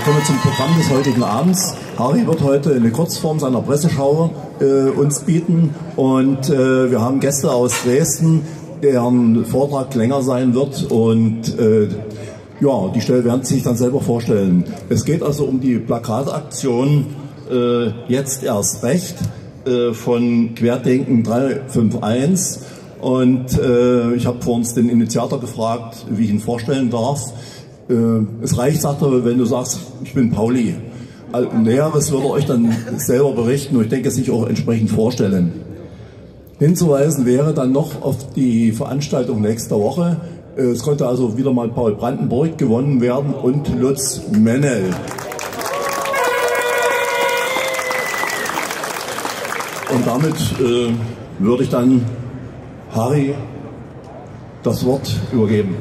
kommen wir zum Programm des heutigen Abends. Harry wird heute eine Kurzform seiner Presseschau uns bieten und wir haben Gäste aus Dresden, deren Vortrag länger sein wird und ja, die werden sich dann selber vorstellen. Es geht also um die Plakataktion Jetzt erst recht von Querdenken 351 und ich habe vor uns den Initiator gefragt, wie ich ihn vorstellen darf. Es reicht, sagt er, wenn du sagst, ich bin Pauli. Näheres würde er euch dann selber berichten und ich denke, sich auch entsprechend vorstellen. Hinzuweisen wäre dann noch auf die Veranstaltung nächster Woche. Es konnte also wieder mal Paul Brandenburg gewonnen werden und Lutz Mennel. Und damit würde ich dann Harry das Wort übergeben.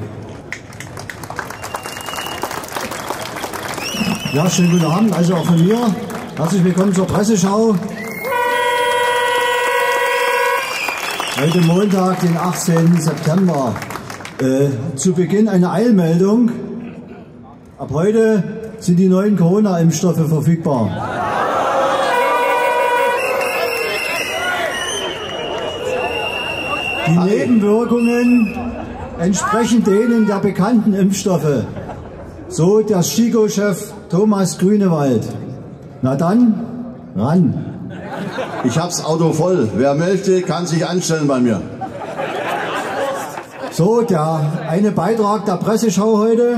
Ja, schönen guten Abend, also auch von mir. Herzlich willkommen zur Presseschau. Heute Montag, den 18. September. Zu Beginn eine Eilmeldung. Ab heute sind die neuen Corona-Impfstoffe verfügbar. Die Nebenwirkungen entsprechen denen der bekannten Impfstoffe. So der STIKO-Chef Thomas Grünewald. Na dann, ran. Ich hab's Auto voll. Wer möchte, kann sich anstellen bei mir. So, der eine Beitrag der Presseschau heute.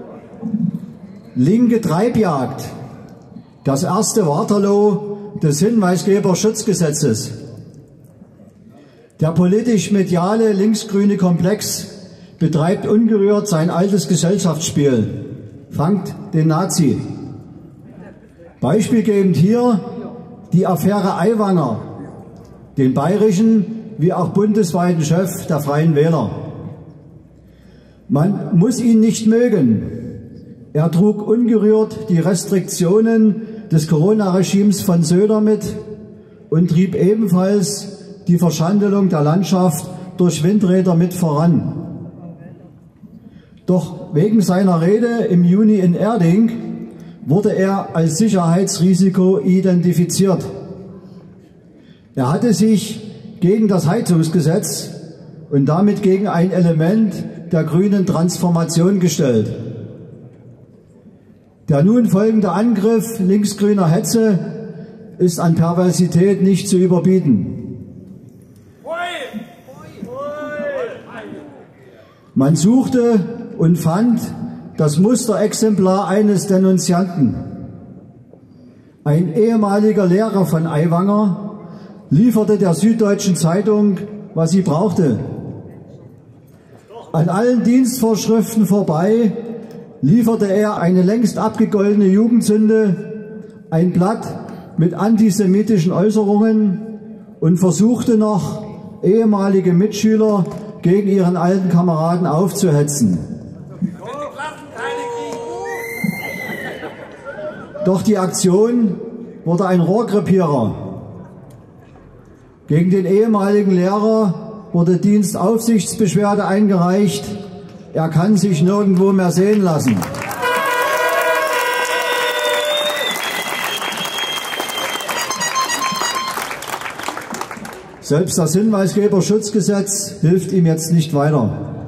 Linke Treibjagd. Das erste Waterloo des Hinweisgeberschutzgesetzes. Der politisch-mediale linksgrüne Komplex betreibt ungerührt sein altes Gesellschaftsspiel. Fangt den Nazi. Beispielgebend hier die Affäre Aiwanger, den bayerischen wie auch bundesweiten Chef der Freien Wähler. Man muss ihn nicht mögen. Er trug ungerührt die Restriktionen des Corona-Regimes von Söder mit und trieb ebenfalls die Verschandelung der Landschaft durch Windräder mit voran. Doch wegen seiner Rede im Juni in Erding wurde er als Sicherheitsrisiko identifiziert. Er hatte sich gegen das Heizungsgesetz und damit gegen ein Element der grünen Transformation gestellt. Der nun folgende Angriff linksgrüner Hetze ist an Perversität nicht zu überbieten. Man suchte und fand das Musterexemplar eines Denunzianten. Ein ehemaliger Lehrer von Aiwanger lieferte der Süddeutschen Zeitung, was sie brauchte. An allen Dienstvorschriften vorbei lieferte er eine längst abgegoldene Jugendsünde, ein Blatt mit antisemitischen Äußerungen und versuchte noch, ehemalige Mitschüler gegen ihren alten Kameraden aufzuhetzen. Doch die Aktion wurde ein Rohrkrepierer. Gegen den ehemaligen Lehrer wurde Dienstaufsichtsbeschwerde eingereicht. Er kann sich nirgendwo mehr sehen lassen. Selbst das Hinweisgeberschutzgesetz hilft ihm jetzt nicht weiter.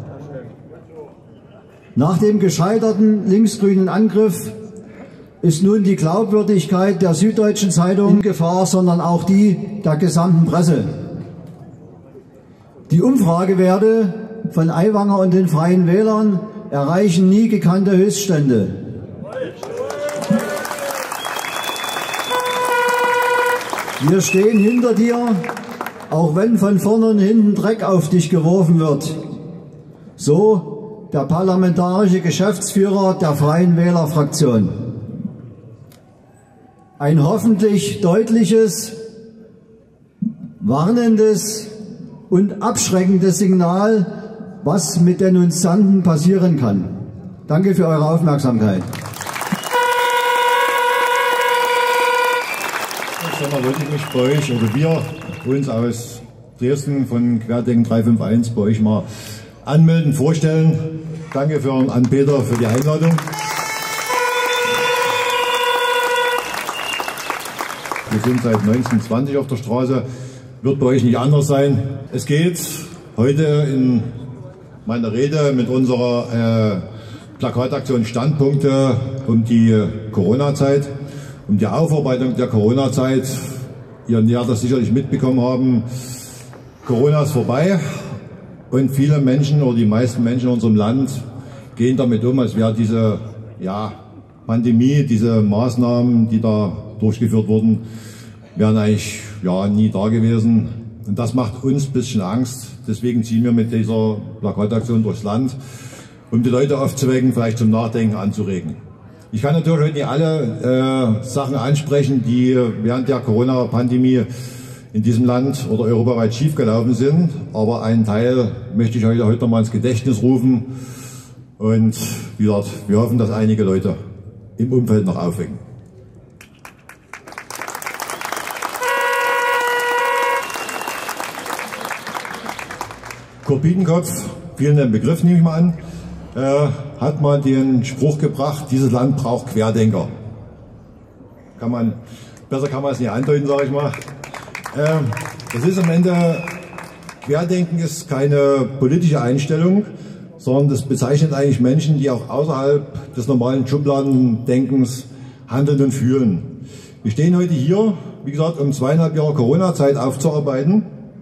Nach dem gescheiterten linksgrünen Angriff ist nun die Glaubwürdigkeit der Süddeutschen Zeitung in Gefahr, sondern auch die der gesamten Presse. Die Umfragewerte von Aiwanger und den Freien Wählern erreichen nie gekannte Höchststände. Wir stehen hinter dir, auch wenn von vorne und hinten Dreck auf dich geworfen wird. So der parlamentarische Geschäftsführer der Freien Wähler-Fraktion. Ein hoffentlich deutliches, warnendes und abschreckendes Signal, was mit Denunzianten passieren kann. Danke für eure Aufmerksamkeit. Sommer wollte ich mich bei euch, oder wir uns aus Dresden von Querdenken 351 bei euch mal anmelden, vorstellen. Danke an Peter für die Einladung. Wir sind seit 1920 auf der Straße. Wird bei euch nicht anders sein. Es geht heute in meiner Rede mit unserer Plakataktion Standpunkte um die Corona-Zeit, um die Aufarbeitung der Corona-Zeit. Ihr werdet das sicherlich mitbekommen haben. Corona ist vorbei und viele Menschen oder die meisten Menschen in unserem Land gehen damit um, als wäre diese Pandemie, diese Maßnahmen, die da durchgeführt wurden, wären eigentlich nie da gewesen. Und das macht uns ein bisschen Angst. Deswegen ziehen wir mit dieser Plakataktion durchs Land, um die Leute aufzuwecken, vielleicht zum Nachdenken anzuregen. Ich kann natürlich heute nicht alle Sachen ansprechen, die während der Corona-Pandemie in diesem Land oder europaweit schiefgelaufen sind, aber einen Teil möchte ich heute noch mal ins Gedächtnis rufen und wie gesagt, wir hoffen, dass einige Leute im Umfeld noch aufwecken. Kurt Biedenkopf, vielen den Begriff nehme ich mal an, hat mal den Spruch gebracht, dieses Land braucht Querdenker. Besser kann man es nicht andeuten, sage ich mal. Das ist am Ende, Querdenken ist keine politische Einstellung, sondern das bezeichnet eigentlich Menschen, die auch außerhalb des normalen Schubladendenkens handeln und fühlen. Wir stehen heute hier, wie gesagt, um 2,5 Jahre Corona-Zeit aufzuarbeiten.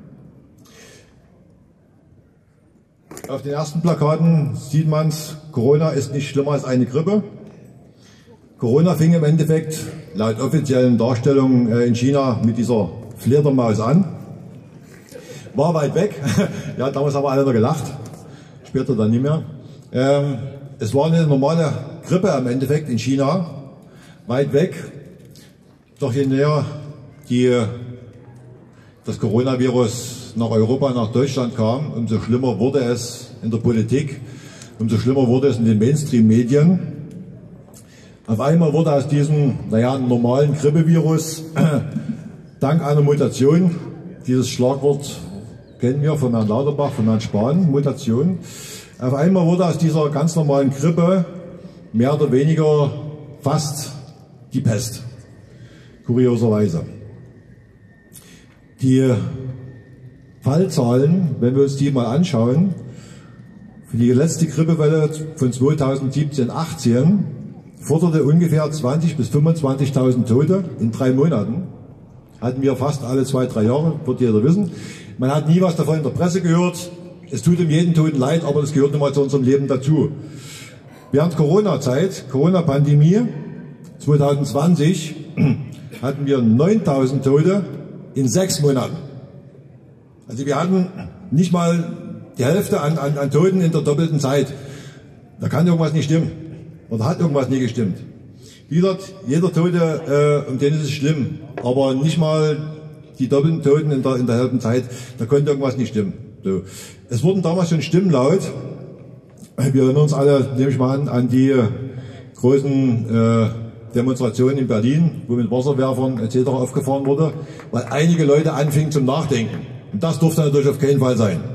Auf den ersten Plakaten sieht man es, Corona ist nicht schlimmer als eine Grippe. Corona fing im Endeffekt laut offiziellen Darstellungen in China mit dieser Fledermaus an. War weit weg, ja, damals haben wir alle noch gelacht, später dann nicht mehr. Es war eine normale Grippe im Endeffekt in China, weit weg. Doch je näher das Coronavirus nach Europa, nach Deutschland kam, umso schlimmer wurde es in der Politik, umso schlimmer wurde es in den Mainstream-Medien. Auf einmal wurde aus diesem, normalen Grippevirus dank einer Mutation, dieses Schlagwort kennen wir von Herrn Lauterbach, von Herrn Spahn, Mutation, auf einmal wurde aus dieser ganz normalen Grippe mehr oder weniger fast die Pest, kurioserweise. Die Fallzahlen, wenn wir uns die mal anschauen, für die letzte Grippewelle von 2017-18 forderte ungefähr 20.000 bis 25.000 Tote in 3 Monaten. Hatten wir fast alle 2-3 Jahre, wird jeder wissen. Man hat nie was davon in der Presse gehört. Es tut um jeden Toten leid, aber das gehört nun mal zu unserem Leben dazu. Während Corona-Zeit, Corona-Pandemie 2020, hatten wir 9.000 Tote in 6 Monaten. Also wir hatten nicht mal die Hälfte an Toten in der doppelten Zeit. Da kann irgendwas nicht stimmen. Oder hat irgendwas nie gestimmt. Wie gesagt, jeder Tote, um den ist es schlimm. Aber nicht mal die doppelten Toten in der halben Zeit, da konnte irgendwas nicht stimmen. So. Es wurden damals schon Stimmen laut. Wir erinnern uns alle, nehme ich mal an die großen Demonstrationen in Berlin, wo mit Wasserwerfern etc. aufgefahren wurde, weil einige Leute anfingen zum Nachdenken. Und das durfte natürlich auf keinen Fall sein.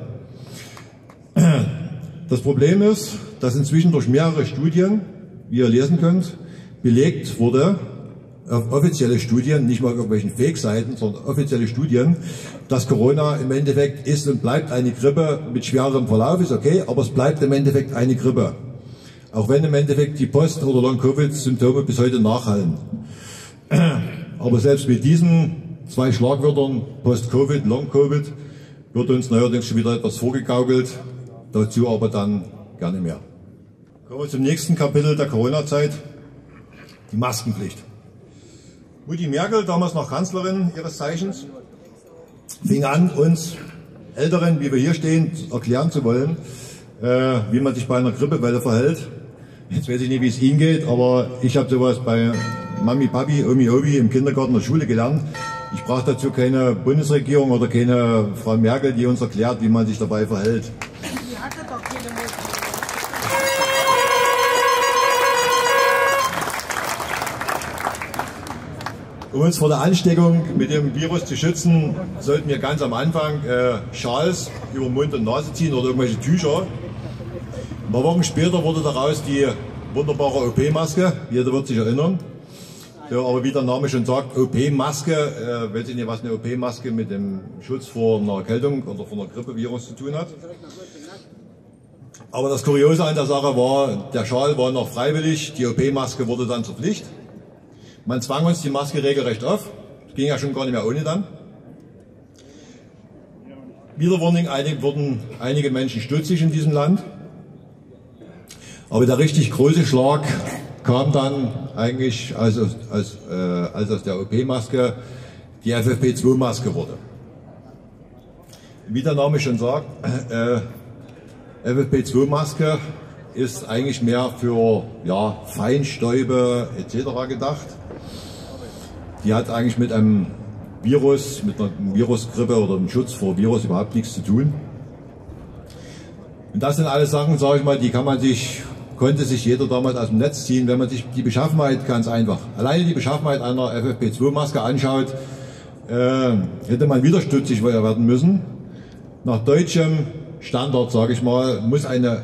Das Problem ist, dass inzwischen durch mehrere Studien, wie ihr lesen könnt, belegt wurde, auf offizielle Studien, nicht mal auf irgendwelchen Fake-Seiten, sondern offizielle Studien, dass Corona im Endeffekt ist und bleibt eine Grippe mit schwererem Verlauf, ist okay, aber es bleibt im Endeffekt eine Grippe. Auch wenn im Endeffekt die Post- oder Long-Covid-Symptome bis heute nachhallen. Aber selbst mit diesen 2 Schlagwörtern, Post-Covid, Long-Covid, wird uns neuerdings schon wieder etwas vorgegaukelt, dazu aber dann gerne mehr. Kommen wir zum nächsten Kapitel der Corona-Zeit, die Maskenpflicht. Mutti Merkel, damals noch Kanzlerin ihres Zeichens, fing an, uns Älteren, wie wir hier stehen, erklären zu wollen, wie man sich bei einer Grippewelle verhält. Jetzt weiß ich nicht, wie es Ihnen geht, aber ich habe sowas bei Mami, Papi, Omi, Obi im Kindergarten der Schule gelernt. Ich brauche dazu keine Bundesregierung oder keine Frau Merkel, die uns erklärt, wie man sich dabei verhält. Die hatte doch keine Möglichkeit. Um uns vor der Ansteckung mit dem Virus zu schützen, sollten wir ganz am Anfang Schals über Mund und Nase ziehen oder irgendwelche Tücher. Ein paar Wochen später wurde daraus die wunderbare OP-Maske, jeder wird sich erinnern. Ja, aber wie der Name schon sagt, OP-Maske, weiß ich nicht, was eine OP-Maske mit dem Schutz vor einer Erkältung oder vor einer Grippevirus zu tun hat. Aber das Kuriose an der Sache war, der Schal war noch freiwillig, die OP-Maske wurde dann zur Pflicht. Man zwang uns die Maske regelrecht auf, das ging ja schon gar nicht mehr ohne dann. Wieder wurden einige Menschen stutzig in diesem Land. Aber der richtig große Schlag kam dann eigentlich, als aus der OP-Maske die FFP2-Maske wurde. Wie der Name schon sagt, FFP2-Maske ist eigentlich mehr für Feinstäube etc. gedacht. Die hat eigentlich mit einem Virus, mit einer Virusgrippe oder einem Schutz vor Virus überhaupt nichts zu tun. Und das sind alles Sachen, sage ich mal, die konnte sich jeder damals aus dem Netz ziehen, wenn man sich die Beschaffenheit ganz einfach, alleine die Beschaffenheit einer FFP2-Maske anschaut, hätte man wieder stutzig werden müssen. Nach deutschem Standard, sage ich mal, muss eine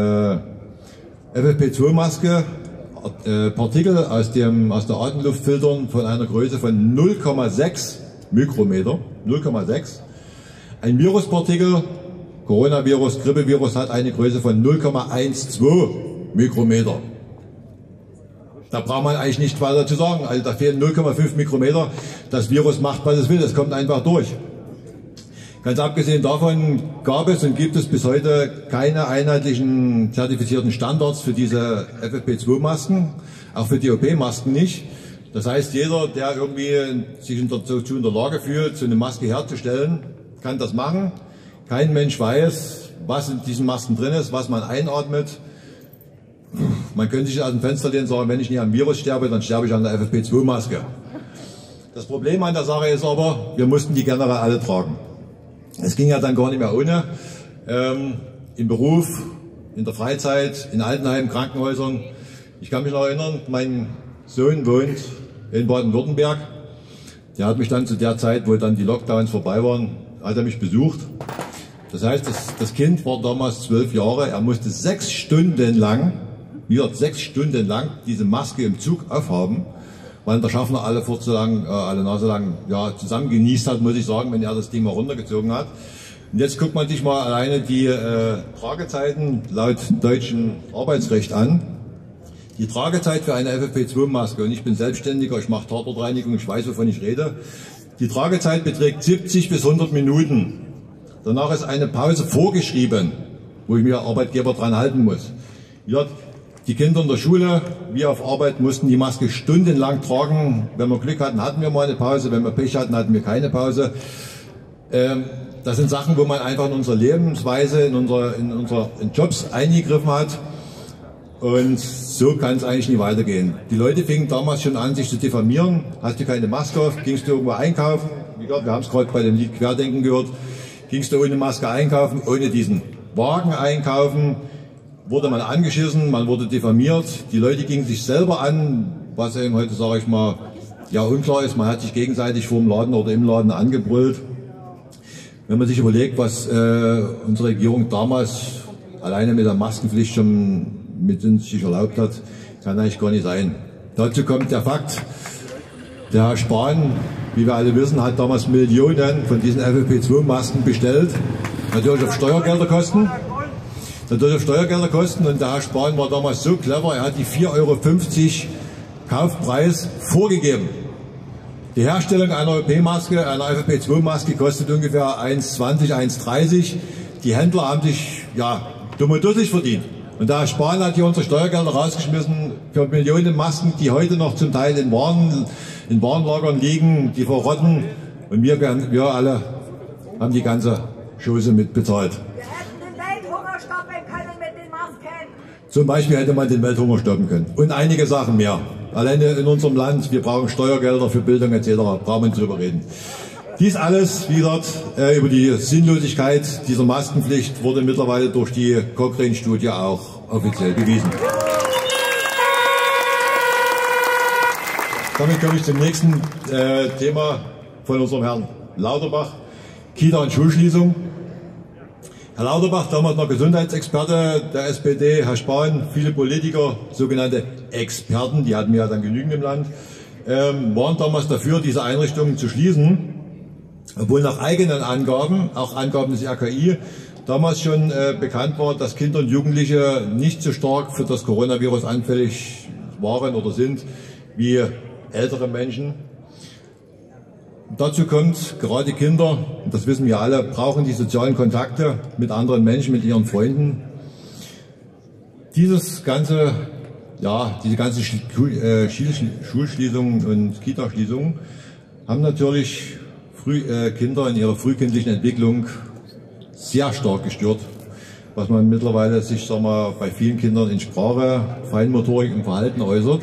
FFP2-Maske Partikel aus der Atemluft filtern von einer Größe von 0,6 Mikrometer. 0,6. Ein Viruspartikel, Coronavirus, Grippevirus, hat eine Größe von 0,12 Mikrometer. Da braucht man eigentlich nicht weiter zu sagen. Also da fehlen 0,5 Mikrometer. Das Virus macht, was es will. Es kommt einfach durch. Ganz abgesehen davon gab es und gibt es bis heute keine einheitlichen zertifizierten Standards für diese FFP2-Masken, auch für die OP-Masken nicht. Das heißt, jeder, der irgendwie sich dazu in der Lage fühlt, so eine Maske herzustellen, kann das machen. Kein Mensch weiß, was in diesen Masken drin ist, was man einatmet. Man könnte sich aus dem Fenster lehnen und sagen, wenn ich nicht am Virus sterbe, dann sterbe ich an der FFP2-Maske. Das Problem an der Sache ist aber, wir mussten die generell alle tragen. Es ging ja dann gar nicht mehr ohne. Im Beruf, in der Freizeit, in Altenheimen, Krankenhäusern. Ich kann mich noch erinnern, mein Sohn wohnt in Baden-Württemberg. Der hat mich dann zu der Zeit, wo dann die Lockdowns vorbei waren, hat er mich besucht. Das heißt, das Kind war damals 12 Jahre. Er musste 6 Stunden lang, diese Maske im Zug aufhaben, weil der Schaffner alle Nase lang zusammen genießt hat, muss ich sagen, wenn er das Ding mal runtergezogen hat. Und jetzt guckt man sich mal alleine die Tragezeiten laut deutschem Arbeitsrecht an. Die Tragezeit für eine FFP2-Maske, und ich bin Selbstständiger, ich mache Tatortreinigung, ich weiß, wovon ich rede. Die Tragezeit beträgt 70 bis 100 Minuten. Danach ist eine Pause vorgeschrieben, wo ich mir Arbeitgeber dran halten muss. Ja, die Kinder in der Schule, wir auf Arbeit, mussten die Maske stundenlang tragen. Wenn wir Glück hatten, hatten wir mal eine Pause. Wenn wir Pech hatten, hatten wir keine Pause. Das sind Sachen, wo man einfach in unsere Lebensweise, in Jobs eingegriffen hat. Und so kann es eigentlich nie weitergehen. Die Leute fingen damals schon an, sich zu diffamieren. Hast du keine Maske auf, gingst du irgendwo einkaufen. Wie gesagt, wir haben es gerade bei dem Lied Querdenken gehört. Gingst du ohne Maske einkaufen, ohne diesen Wagen einkaufen, wurde man angeschissen, man wurde diffamiert. Die Leute gingen sich selber an, was eben heute, sage ich mal, unklar ist. Man hat sich gegenseitig vor dem Laden oder im Laden angebrüllt. Wenn man sich überlegt, was unsere Regierung damals alleine mit der Maskenpflicht schon mit uns sich erlaubt hat, kann eigentlich gar nicht sein. Dazu kommt der Fakt, der Herr Spahn, wie wir alle wissen, hat damals Millionen von diesen FFP2-Masken bestellt. Natürlich auf Steuergelderkosten. Und der Herr Spahn war damals so clever, er hat die 4,50 Euro Kaufpreis vorgegeben. Die Herstellung einer OP-Maske, einer FFP2-Maske kostet ungefähr 1,20, 1,30. Die Händler haben sich, dumm und dusselig verdient. Und der Herr Spahn hat hier unsere Steuergelder rausgeschmissen für Millionen Masken, die heute noch zum Teil in Warenlagern liegen, die verrotten. Und wir alle haben die ganze Chose mitbezahlt. Wir hätten den Welthunger stoppen können mit den Masken. Zum Beispiel hätte man den Welthunger stoppen können. Und einige Sachen mehr. Alleine in unserem Land, wir brauchen Steuergelder für Bildung etc. Brauchen wir nicht drüber reden. Dies alles, wie gesagt, über die Sinnlosigkeit dieser Maskenpflicht wurde mittlerweile durch die Cochrane-Studie auch offiziell bewiesen. Damit komme ich zum nächsten Thema von unserem Herrn Lauterbach. Kita- und Schulschließung. Herr Lauterbach, damals noch Gesundheitsexperte der SPD, Herr Spahn, viele Politiker, sogenannte Experten, die hatten wir ja dann genügend im Land, waren damals dafür, diese Einrichtungen zu schließen, obwohl nach eigenen Angaben, auch Angaben des RKI, damals schon bekannt war, dass Kinder und Jugendliche nicht so stark für das Coronavirus anfällig waren oder sind wie ältere Menschen. Dazu kommt, gerade Kinder, das wissen wir alle, brauchen die sozialen Kontakte mit anderen Menschen, mit ihren Freunden. Diese ganze Schulschließungen und Kitaschließungen haben natürlich Kinder in ihrer frühkindlichen Entwicklung sehr stark gestört, was man mittlerweile sich, bei vielen Kindern in Sprache, Feinmotorik und Verhalten äußert.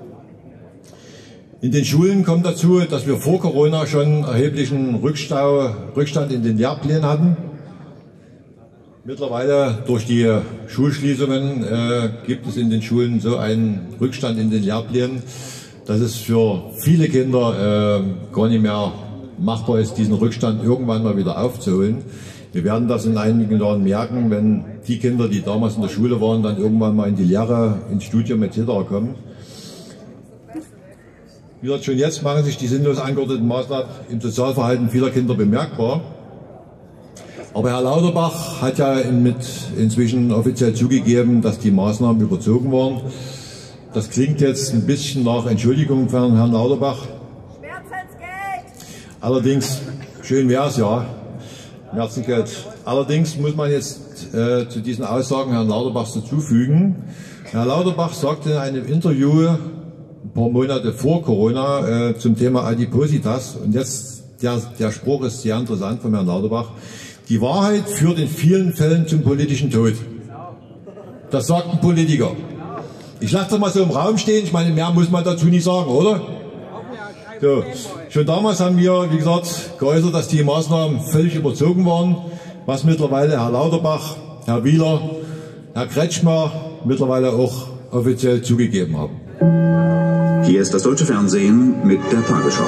In den Schulen kommt dazu, dass wir vor Corona schon erheblichen Rückstand in den Lehrplänen hatten. Mittlerweile durch die Schulschließungen gibt es in den Schulen so einen Rückstand in den Lehrplänen, dass es für viele Kinder gar nicht mehr machbar ist, diesen Rückstand irgendwann mal wieder aufzuholen. Wir werden das in einigen Jahren merken, wenn die Kinder, die damals in der Schule waren, dann irgendwann mal in die Lehre, ins Studium etc. kommen. Wie gesagt, schon jetzt machen sich die sinnlos angeordneten Maßnahmen im Sozialverhalten vieler Kinder bemerkbar. Aber Herr Lauterbach hat ja inzwischen offiziell zugegeben, dass die Maßnahmen überzogen waren. Das klingt jetzt ein bisschen nach Entschuldigung von Herrn Lauterbach. Allerdings, schön wäre es ja, Merzengeld. Allerdings muss man jetzt zu diesen Aussagen Herrn Lauterbachs dazufügen. Herr Lauterbach sagte in einem Interview ein paar Monate vor Corona zum Thema Adipositas, und jetzt der Spruch ist sehr interessant von Herrn Lauterbach: Die Wahrheit führt in vielen Fällen zum politischen Tod. Das sagt ein Politiker. Ich lasse das mal so im Raum stehen, ich meine, mehr muss man dazu nicht sagen, oder? So. Schon damals haben wir, wie gesagt, geäußert, dass die Maßnahmen völlig überzogen waren, was mittlerweile Herr Lauterbach, Herr Wieler, Herr Kretschmer mittlerweile auch offiziell zugegeben haben. Hier ist das deutsche Fernsehen mit der Tagesschau.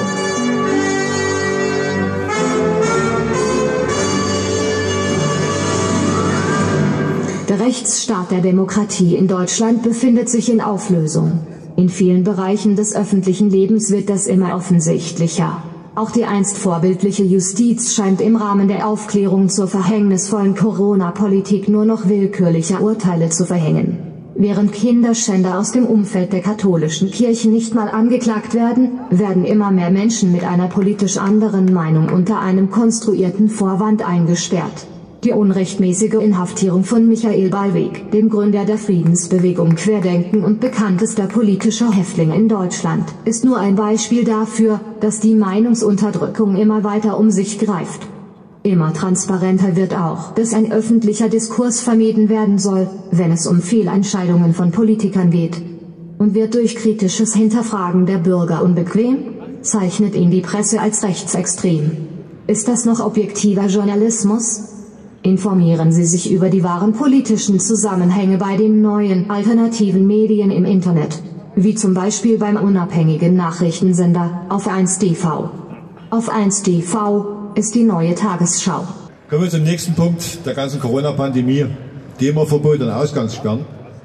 Der Rechtsstaat der Demokratie in Deutschland befindet sich in Auflösung. In vielen Bereichen des öffentlichen Lebens wird das immer offensichtlicher. Auch die einst vorbildliche Justiz scheint im Rahmen der Aufklärung zur verhängnisvollen Corona-Politik nur noch willkürliche Urteile zu verhängen. Während Kinderschänder aus dem Umfeld der katholischen Kirche nicht mal angeklagt werden, werden immer mehr Menschen mit einer politisch anderen Meinung unter einem konstruierten Vorwand eingesperrt. Die unrechtmäßige Inhaftierung von Michael Ballweg, dem Gründer der Friedensbewegung Querdenken und bekanntester politischer Häftling in Deutschland, ist nur ein Beispiel dafür, dass die Meinungsunterdrückung immer weiter um sich greift. Immer transparenter wird auch, dass ein öffentlicher Diskurs vermieden werden soll, wenn es um Fehlentscheidungen von Politikern geht. Und wird durch kritisches Hinterfragen der Bürger unbequem, zeichnet ihn die Presse als rechtsextrem. Ist das noch objektiver Journalismus? Informieren Sie sich über die wahren politischen Zusammenhänge bei den neuen, alternativen Medien im Internet, wie zum Beispiel beim unabhängigen Nachrichtensender Auf 1 TV. Auf 1 TV ist die neue Tagesschau. Kommen wir zum nächsten Punkt der ganzen Corona-Pandemie: Demoverbot und Ausgangssperren.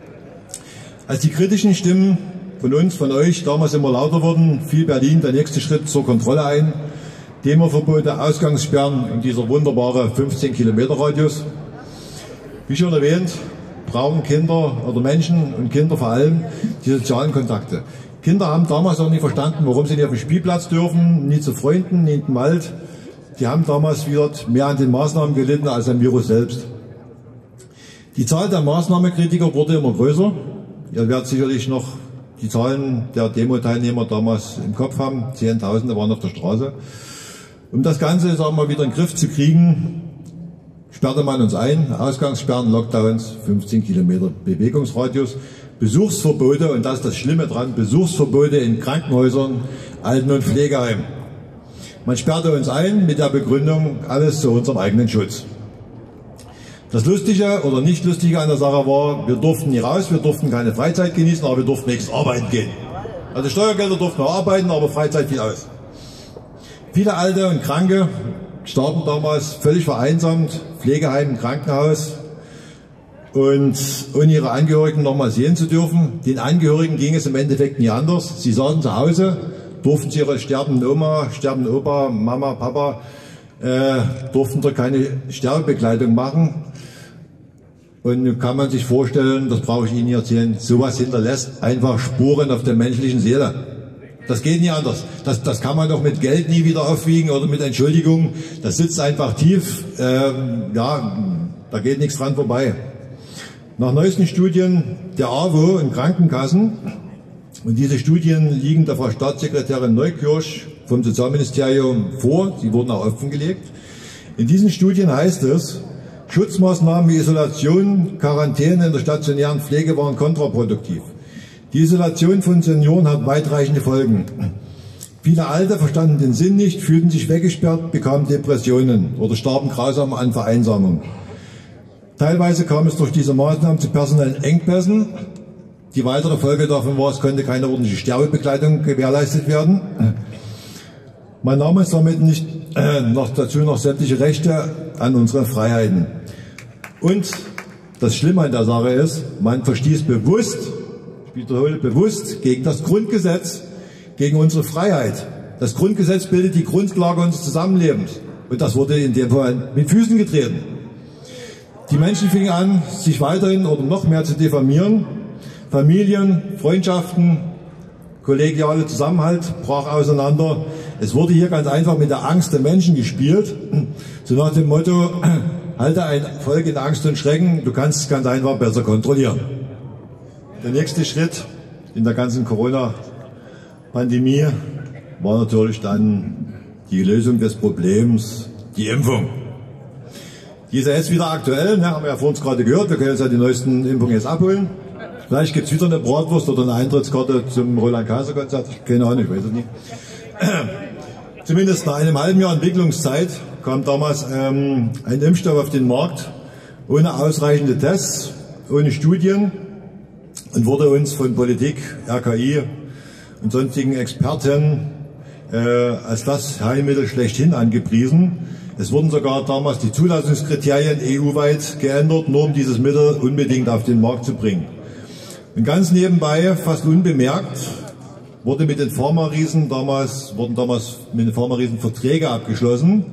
Als die kritischen Stimmen von uns, von euch damals immer lauter wurden, fiel Berlin der nächste Schritt zur Kontrolle ein. Demoverbote, Ausgangssperren und dieser wunderbare 15-Kilometer-Radius. Wie schon erwähnt, brauchen Kinder oder Menschen und Kinder vor allem die sozialen Kontakte. Kinder haben damals auch nicht verstanden, warum sie nicht auf den Spielplatz dürfen, nie zu Freunden, nie in den Wald. Die haben damals wieder mehr an den Maßnahmen gelitten als am Virus selbst. Die Zahl der Maßnahmenkritiker wurde immer größer. Ihr werdet sicherlich noch die Zahlen der Demo-Teilnehmer damals im Kopf haben. Zehntausende waren auf der Straße. Um das Ganze, wieder in den Griff zu kriegen, sperrte man uns ein. Ausgangssperren, Lockdowns, 15 Kilometer Bewegungsradius, Besuchsverbote, und das ist das Schlimme dran, Besuchsverbote in Krankenhäusern, Alten- und Pflegeheimen. Man sperrte uns ein mit der Begründung, alles zu unserem eigenen Schutz. Das Lustige oder nicht Lustige an der Sache war, wir durften nie raus, wir durften keine Freizeit genießen, aber wir durften wenigstens arbeiten gehen. Also Steuergelder durften wir arbeiten, aber Freizeit fiel aus. Viele Alte und Kranke starben damals völlig vereinsamt, Pflegeheim, Krankenhaus, und ohne ihre Angehörigen nochmal sehen zu dürfen. Den Angehörigen ging es im Endeffekt nie anders. Sie saßen zu Hause, durften sie ihre sterbenden Oma, sterbenden Opa, Mama, Papa, durften dort keine Sterbebegleitung machen. Und nun kann man sich vorstellen, das brauche ich Ihnen nicht erzählen, sowas hinterlässt einfach Spuren auf der menschlichen Seele. Das geht nicht anders. Das kann man doch mit Geld nie wieder aufwiegen oder mit Entschuldigung. Das sitzt einfach tief. Ja, da geht nichts dran vorbei. Nach neuesten Studien der AWO in Krankenkassen, und diese Studien liegen der Frau Staatssekretärin Neukirch vom Sozialministerium vor, sie wurden auch offengelegt. In diesen Studien heißt es, Schutzmaßnahmen wie Isolation, Quarantäne in der stationären Pflege waren kontraproduktiv. Die Isolation von Senioren hat weitreichende Folgen. Viele Alte verstanden den Sinn nicht, fühlten sich weggesperrt, bekamen Depressionen oder starben grausam an Vereinsamung. Teilweise kam es durch diese Maßnahmen zu personellen Engpässen. Die weitere Folge davon war, es konnte keine ordentliche Sterbebegleitung gewährleistet werden. Man nahm uns damit nicht dazu noch sämtliche Rechte an unsere Freiheiten. Und das Schlimme an der Sache ist, man verstieß bewusst, ich wiederhole bewusst, gegen das Grundgesetz, gegen unsere Freiheit. Das Grundgesetz bildet die Grundlage unseres Zusammenlebens. Und das wurde in dem Fall mit Füßen getreten. Die Menschen fingen an, sich weiterhin oder noch mehr zu diffamieren. Familien, Freundschaften, kollegiale Zusammenhalt brach auseinander. Es wurde hier ganz einfach mit der Angst der Menschen gespielt. So nach dem Motto, halte ein Volk in Angst und Schrecken, du kannst es ganz einfach besser kontrollieren. Der nächste Schritt in der ganzen Corona-Pandemie war natürlich dann die Lösung des Problems, die Impfung. Die ist ja jetzt wieder aktuell, ne, haben wir ja vor uns gerade gehört, wir können uns ja die neuesten Impfungen jetzt abholen. Vielleicht gibt es wieder eine Bratwurst oder eine Eintrittskarte zum Roland-Kaiser-Konzert, keine Ahnung, ich weiß es nicht. Zumindest nach einem halben Jahr Entwicklungszeit kam damals ein Impfstoff auf den Markt, ohne ausreichende Tests, ohne Studien, und wurde uns von Politik, RKI und sonstigen Experten als das Heilmittel schlechthin angepriesen. Es wurden sogar damals die Zulassungskriterien EU-weit geändert, nur um dieses Mittel unbedingt auf den Markt zu bringen. Und ganz nebenbei, fast unbemerkt, wurden mit den Pharma-Riesen damals Verträge abgeschlossen,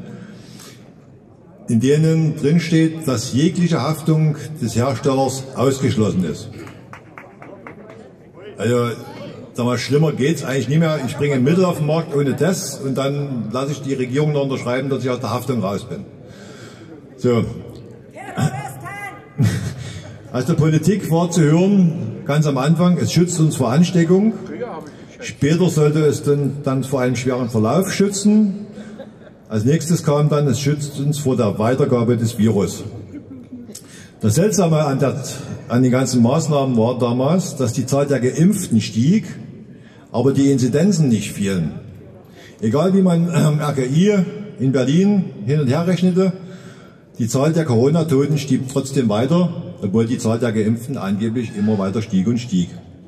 in denen drin steht, dass jegliche Haftung des Herstellers ausgeschlossen ist. Also, damals schlimmer geht's eigentlich nicht mehr. Ich bringe ein Mittel auf den Markt ohne Tests und dann lasse ich die Regierung noch unterschreiben, dass ich aus der Haftung raus bin. So. Aus der Politik war zu hören, ganz am Anfang, es schützt uns vor Ansteckung. Später sollte es dann vor einem schweren Verlauf schützen. Als nächstes kam dann, es schützt uns vor der Weitergabe des Virus. Das Seltsame an den ganzen Maßnahmen war damals, dass die Zahl der Geimpften stieg, aber die Inzidenzen nicht fielen. Egal wie man RKI in Berlin hin und her rechnete, die Zahl der Corona-Toten stieg trotzdem weiter, obwohl die Zahl der Geimpften angeblich immer weiter stieg und stieg.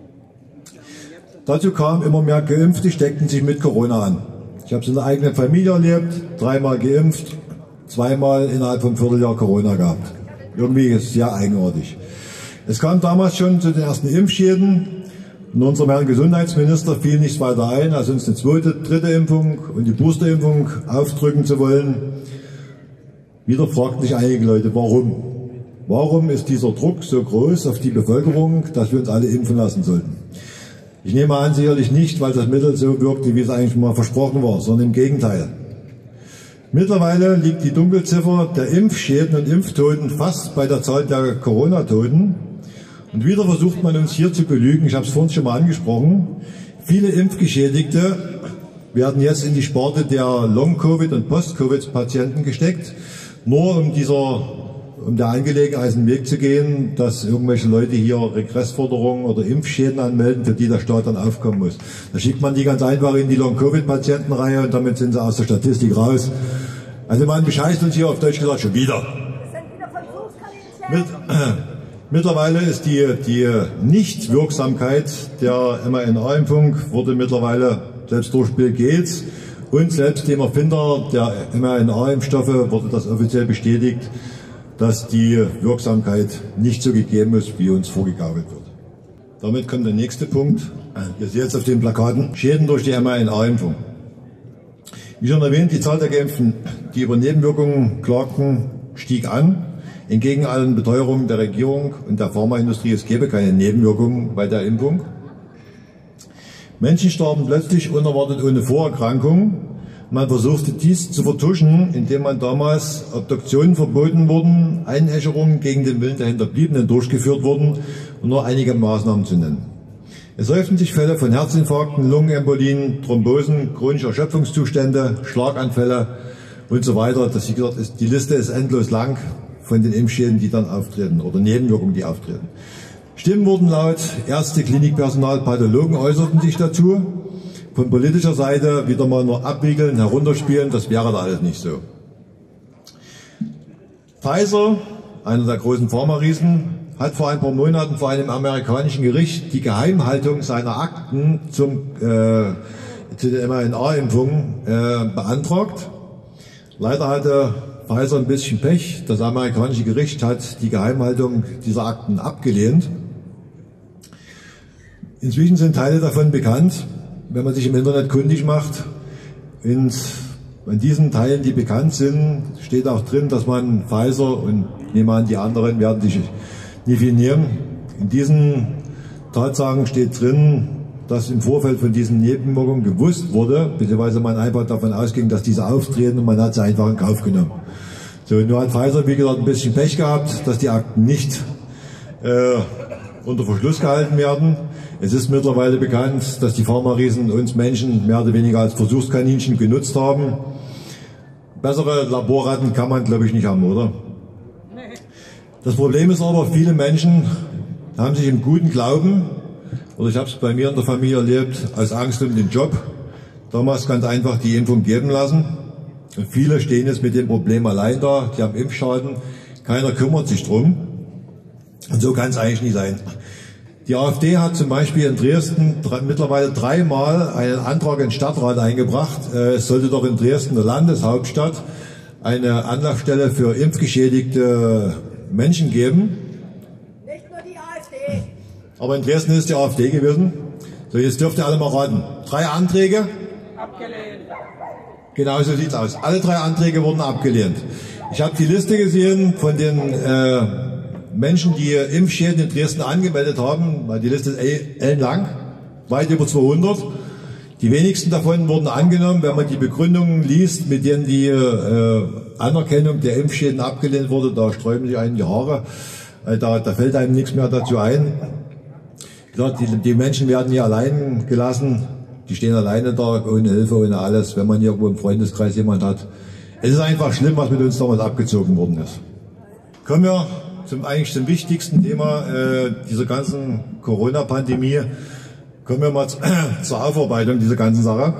Dazu kam, immer mehr Geimpfte steckten sich mit Corona an. Ich habe es in der eigenen Familie erlebt, 3-mal geimpft, 2-mal innerhalb von einem Vierteljahr Corona gehabt. Irgendwie ist es sehr eigenartig. Es kam damals schon zu den ersten Impfschäden und unserem Herrn Gesundheitsminister fiel nichts weiter ein, als uns eine zweite, dritte Impfung und die Boosterimpfung aufdrücken zu wollen. Wieder fragten sich einige Leute, warum? Warum ist dieser Druck so groß auf die Bevölkerung, dass wir uns alle impfen lassen sollten? Ich nehme an, sicherlich nicht, weil das Mittel so wirkte, wie es eigentlich mal versprochen war, sondern im Gegenteil. Mittlerweile liegt die Dunkelziffer der Impfschäden und Impftoten fast bei der Zahl der Corona-Toten. Und wieder versucht man uns hier zu belügen, ich habe es vorhin schon mal angesprochen. Viele Impfgeschädigte werden jetzt in die Sparte der Long-Covid- und Post-Covid-Patienten gesteckt, nur um der Angelegenheit aus dem Weg zu gehen, dass irgendwelche Leute hier Regressforderungen oder Impfschäden anmelden, für die der Staat dann aufkommen muss. Da schickt man die ganz einfach in die Long-Covid-Patientenreihe und damit sind sie aus der Statistik raus. Also man bescheißt uns hier auf Deutsch gesagt schon wieder. Mittlerweile ist die Nichtwirksamkeit der mRNA-Impfung wurde mittlerweile selbst durch Bill Gates und selbst dem Erfinder der mRNA-Impfstoffe wurde das offiziell bestätigt, dass die Wirksamkeit nicht so gegeben ist, wie uns vorgegaukelt wird. Damit kommt der nächste Punkt. Ihr seht jetzt auf den Plakaten Schäden durch die mRNA-Impfung. Wie schon erwähnt, die Zahl der Geimpften, die über Nebenwirkungen klagten, stieg an. Entgegen allen Beteuerungen der Regierung und der Pharmaindustrie, es gäbe keine Nebenwirkungen bei der Impfung. Menschen starben plötzlich unerwartet ohne Vorerkrankungen. Man versuchte dies zu vertuschen, indem man damals Obduktionen verboten wurden, Einäscherungen gegen den Willen der Hinterbliebenen durchgeführt wurden, um nur einige Maßnahmen zu nennen. Es häuften sich Fälle von Herzinfarkten, Lungenembolien, Thrombosen, chronische Erschöpfungszustände, Schlaganfälle und so weiter. Die Liste ist endlos lang von den Impfschäden, die dann auftreten oder Nebenwirkungen, die auftreten. Stimmen wurden laut, Ärzte, Klinikpersonal, Pathologen äußerten sich dazu. Von politischer Seite wieder mal nur abwiegeln, herunterspielen, das wäre da alles nicht so. Pfizer, einer der großen Pharma-Riesen, hat vor ein paar Monaten vor einem amerikanischen Gericht die Geheimhaltung seiner Akten zu den mRNA-Impfungen beantragt. Leider hatte Pfizer ein bisschen Pech. Das amerikanische Gericht hat die Geheimhaltung dieser Akten abgelehnt. Inzwischen sind Teile davon bekannt. Wenn man sich im Internet kundig macht, in diesen Teilen, die bekannt sind, steht auch drin, dass man Pfizer und nehme an, die anderen werden sich definieren. In diesen Tatsachen steht drin, dass im Vorfeld von diesen Nebenwirkungen gewusst wurde, beziehungsweise man einfach davon ausging, dass diese auftreten und man hat sie einfach in Kauf genommen. So, nur hat Pfizer, wie gesagt, ein bisschen Pech gehabt, dass die Akten nicht unter Verschluss gehalten werden. Es ist mittlerweile bekannt, dass die Pharma-Riesen uns Menschen mehr oder weniger als Versuchskaninchen genutzt haben. Bessere Laborratten kann man, glaube ich, nicht haben, oder? Das Problem ist aber, viele Menschen haben sich im guten Glauben, oder ich habe es bei mir in der Familie erlebt, aus Angst um den Job, damals ganz einfach die Impfung geben lassen. Und viele stehen jetzt mit dem Problem allein da, die haben Impfschaden, keiner kümmert sich drum. Und so kann es eigentlich nicht sein. Die AfD hat zum Beispiel in Dresden mittlerweile 3-mal einen Antrag in den Stadtrat eingebracht. Es sollte doch in Dresden, der Landeshauptstadt, eine Anlaufstelle für impfgeschädigte Menschen geben. Nicht nur die AfD. Aber in Dresden ist die AfD gewesen. So, jetzt dürft ihr alle mal raten. 3 Anträge? Abgelehnt. Genau so sieht's aus. Alle 3 Anträge wurden abgelehnt. Ich habe die Liste gesehen von den Menschen, die Impfschäden in Dresden angemeldet haben, weil die Liste ist ellenlang, weit über 200. Die wenigsten davon wurden angenommen. Wenn man die Begründungen liest, mit denen die Anerkennung der Impfschäden abgelehnt wurde, da sträuben sich einem die Haare. Da fällt einem nichts mehr dazu ein. Die Menschen werden hier allein gelassen. Die stehen alleine da, ohne Hilfe, ohne alles, wenn man irgendwo im Freundeskreis jemand hat. Es ist einfach schlimm, was mit uns damals abgezogen worden ist. Kommen wir eigentlich zum wichtigsten Thema dieser ganzen Corona-Pandemie. Kommen wir mal zur Aufarbeitung dieser ganzen Sache.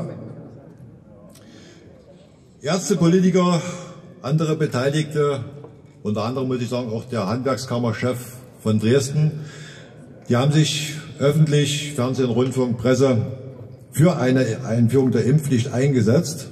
Ärzte, Politiker, andere Beteiligte, unter anderem muss ich sagen auch der Handwerkskammerchef von Dresden, die haben sich öffentlich, Fernsehen, Rundfunk, Presse für eine Einführung der Impfpflicht eingesetzt.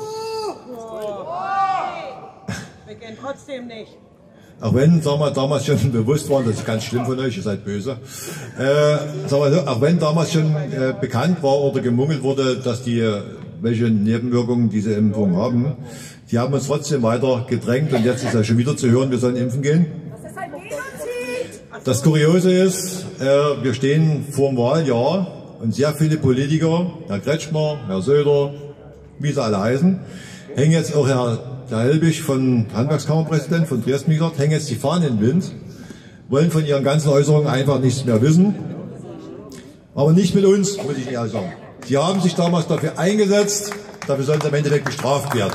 Wir gehen trotzdem nicht. Auch wenn, sagen wir, damals schon bewusst war, das ist ganz schlimm von euch, ihr seid böse, sagen wir so, auch wenn damals schon bekannt war oder gemunkelt wurde, dass welche Nebenwirkungen diese Impfungen haben, die haben uns trotzdem weiter gedrängt und jetzt ist ja schon wieder zu hören, wir sollen impfen gehen. Das ist ein Genozid. Das Kuriose ist, wir stehen vor dem Wahljahr und sehr viele Politiker, Herr Kretschmer, Herr Söder, wie sie alle heißen, hängen jetzt auch Herr Helbig von Handwerkskammerpräsident von Dresden, wie gesagt, hängen jetzt die Fahnen in den Wind, wollen von ihren ganzen Äußerungen einfach nichts mehr wissen. Aber nicht mit uns, muss ich ehrlich sagen. Sie haben sich damals dafür eingesetzt, dafür sollen sie am Endeffekt bestraft werden.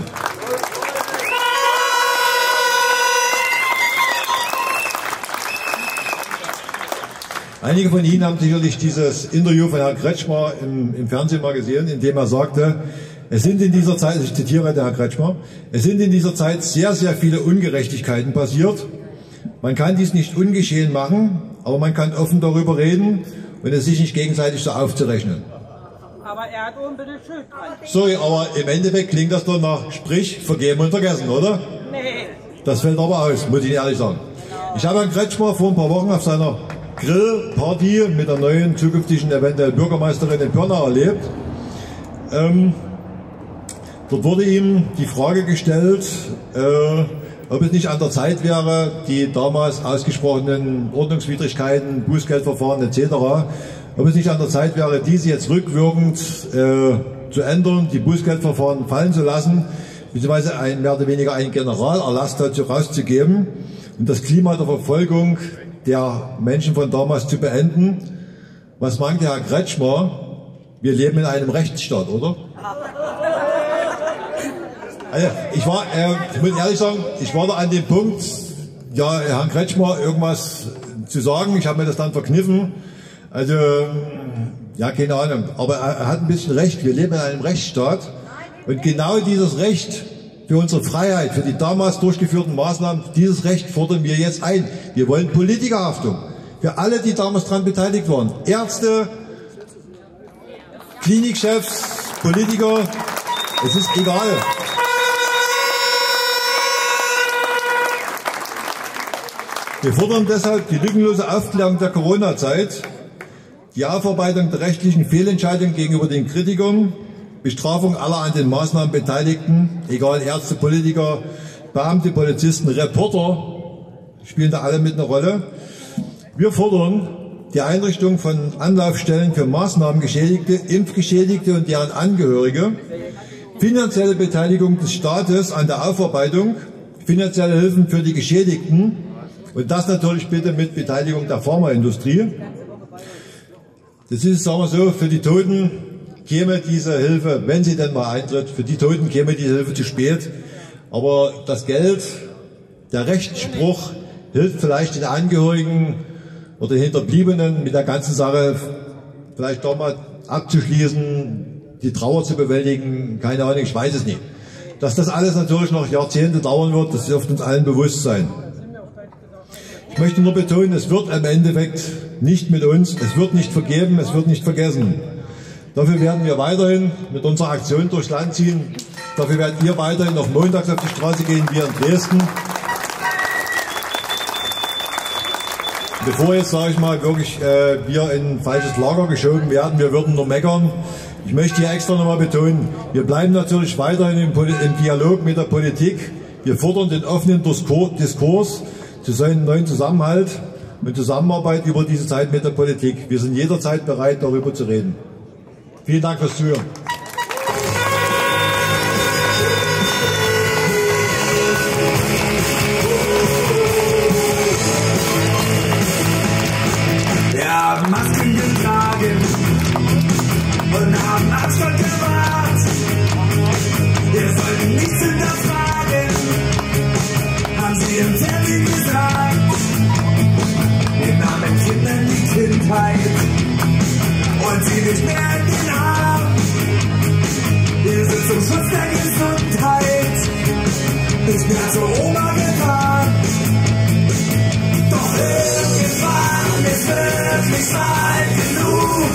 Einige von Ihnen haben sicherlich dieses Interview von Herrn Kretschmer im Fernsehen mal gesehen, in dem er sagte, es sind in dieser Zeit, ich zitiere der Herr Kretschmer, es sind in dieser Zeit sehr, sehr viele Ungerechtigkeiten passiert. Man kann dies nicht ungeschehen machen, aber man kann offen darüber reden und es sich nicht gegenseitig so aufzurechnen. Aber er hat unbedingt Schuld dran. Sorry, aber im Endeffekt klingt das doch nach, sprich, vergeben und vergessen, oder? Nee. Das fällt aber aus, muss ich ehrlich sagen. Ich habe Herrn Kretschmer vor ein paar Wochen auf seiner Grillparty mit der neuen zukünftigen eventuell Bürgermeisterin in Pirna erlebt. Dort wurde ihm die Frage gestellt, ob es nicht an der Zeit wäre, die damals ausgesprochenen Ordnungswidrigkeiten, Bußgeldverfahren etc., ob es nicht an der Zeit wäre, diese jetzt rückwirkend zu ändern, die Bußgeldverfahren fallen zu lassen, beziehungsweise mehr oder weniger einen Generalerlass dazu rauszugeben und das Klima der Verfolgung der Menschen von damals zu beenden. Was meinte Herr Kretschmer? Wir leben in einem Rechtsstaat, oder? Also ich muss ehrlich sagen, ich war da an dem Punkt, ja, Herrn Kretschmer irgendwas zu sagen. Ich habe mir das dann verkniffen. Also, ja, keine Ahnung. Aber er hat ein bisschen recht. Wir leben in einem Rechtsstaat. Und genau dieses Recht für unsere Freiheit, für die damals durchgeführten Maßnahmen, dieses Recht fordern wir jetzt ein. Wir wollen Politikerhaftung. Für alle, die damals daran beteiligt waren. Ärzte, Klinikchefs, Politiker. Es ist egal. Wir fordern deshalb die lückenlose Aufklärung der Corona-Zeit, die Aufarbeitung der rechtlichen Fehlentscheidungen gegenüber den Kritikern, Bestrafung aller an den Maßnahmen Beteiligten, egal Ärzte, Politiker, Beamte, Polizisten, Reporter, spielen da alle mit einer Rolle. Wir fordern die Einrichtung von Anlaufstellen für Maßnahmengeschädigte, Impfgeschädigte und deren Angehörige, finanzielle Beteiligung des Staates an der Aufarbeitung, finanzielle Hilfen für die Geschädigten und das natürlich bitte mit Beteiligung der Pharmaindustrie. Das ist, sagen wir so, für die Toten käme diese Hilfe, wenn sie denn mal eintritt, für die Toten käme diese Hilfe zu spät. Aber das Geld, der Rechtsspruch hilft vielleicht den Angehörigen oder den Hinterbliebenen mit der ganzen Sache vielleicht doch mal abzuschließen, die Trauer zu bewältigen, keine Ahnung, ich weiß es nicht. Dass das alles natürlich noch Jahrzehnte dauern wird, das dürfte uns allen bewusst sein. Ich möchte nur betonen, es wird im Endeffekt nicht mit uns, es wird nicht vergeben, es wird nicht vergessen. Dafür werden wir weiterhin mit unserer Aktion durchs Land ziehen. Dafür werdet ihr weiterhin noch montags auf die Straße gehen, wir in Dresden. Bevor jetzt, sage ich mal, wirklich wir in ein falsches Lager geschoben werden, wir würden nur meckern. Ich möchte hier extra nochmal betonen, wir bleiben natürlich weiterhin im Dialog mit der Politik. Wir fordern den offenen Diskurs zu seinem neuen Zusammenhalt und Zusammenarbeit über diese Zeit mit der Politik. Wir sind jederzeit bereit, darüber zu reden. Vielen Dank fürs Zuhören. Wir haben Masken getragen und haben Abstand gewahrt. Wir sollten nichts hinterfragen, haben sie im Fernsehen gesagt. Wir nahmen Kindern die Kindheit und sie nicht mehr in den Arm. Wir sind zum Schutz der Gesundheit nicht mehr zur Oma gefahren. Doch irgendwann ist wirklich mal genug.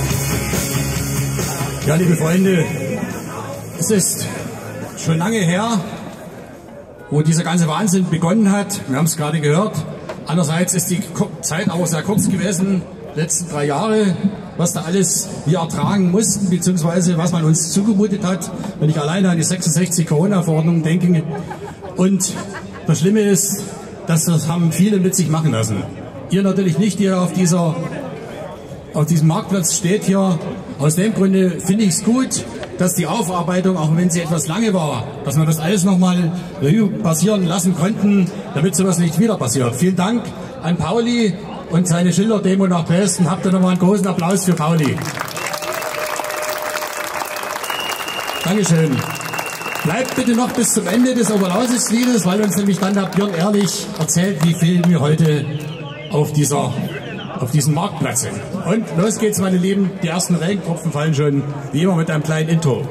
Ja, liebe Freunde, es ist schon lange her, wo dieser ganze Wahnsinn begonnen hat. Wir haben es gerade gehört. Andererseits ist die Zeit auch sehr kurz gewesen, die letzten 3 Jahre, was da alles wir ertragen mussten, beziehungsweise was man uns zugemutet hat, wenn ich alleine an die 66 Corona-Verordnungen denke. Und das Schlimme ist, das haben viele mit sich machen lassen. Ihr natürlich nicht, ihr auf diesem Marktplatz steht hier. Aus dem Grunde finde ich es gut, dass die Aufarbeitung, auch wenn sie etwas lange war, dass wir das alles nochmal passieren lassen konnten, damit sowas nicht wieder passiert. Vielen Dank an Pauli und seine Schilderdemo nach Dresden. Habt ihr nochmal einen großen Applaus für Pauli. Dankeschön. Bleibt bitte noch bis zum Ende des Oberlausitz-Liedes, weil uns nämlich dann der Björn Ehrlich erzählt, wie viel wir heute auf diesem Marktplatz sind. Und los geht's, meine Lieben. Die ersten Regentropfen fallen schon, wie immer, mit einem kleinen Intro.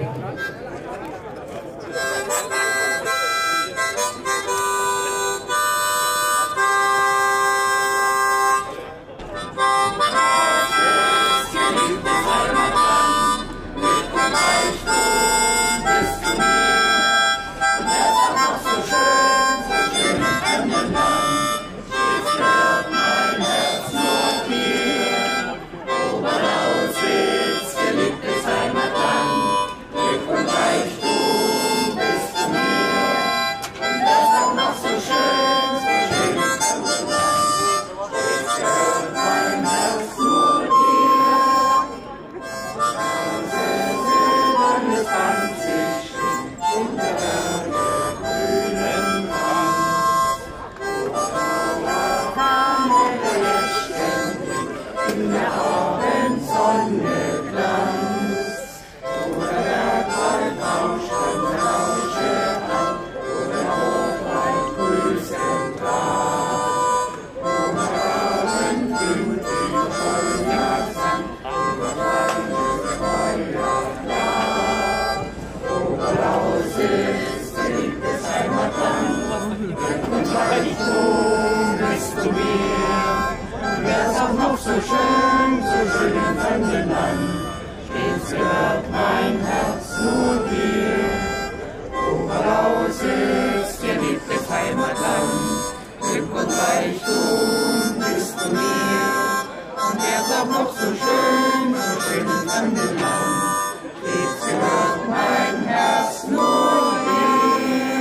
schön in fremdem Land, stets gehört mein Herz nur dir.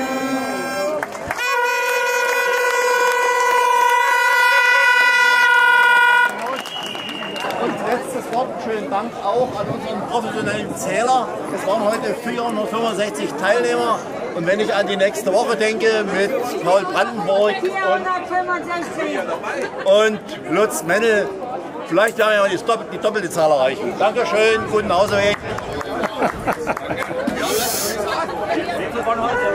Und letztes Wort, schönen Dank auch an unseren professionellen Zähler. Es waren heute 465 Teilnehmer. Und wenn ich an die nächste Woche denke mit Paul Brandenburg und Lutz Mennel, vielleicht werden wir die doppelte Zahl erreichen. Dankeschön, guten Hausweg.